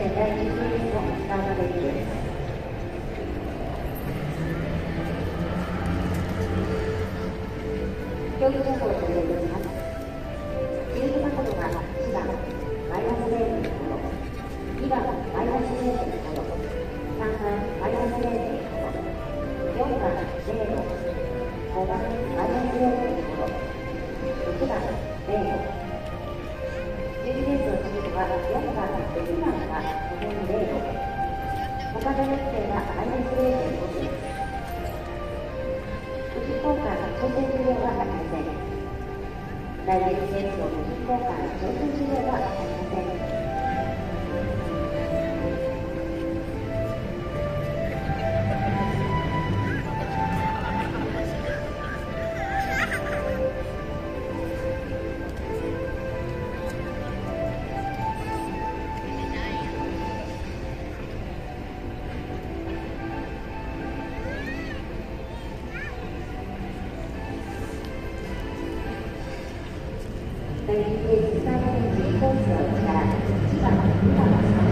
第1フェーズのスタートです。競技情報をお伝えします。チーム角度が1番マイナス0.5度、2番マイナス0.5度、3番マイナス0.5度、4番0度、5番マイナス0.5度、6番0度。12レースのチームは4番、6番がともに0度、他の4点はマイナス0.5度です。無事交換挑戦事業はありません。第12レースの無事交換挑戦事業はありません。第2フェーズスタートエンジンコースの内から1番、2番、3番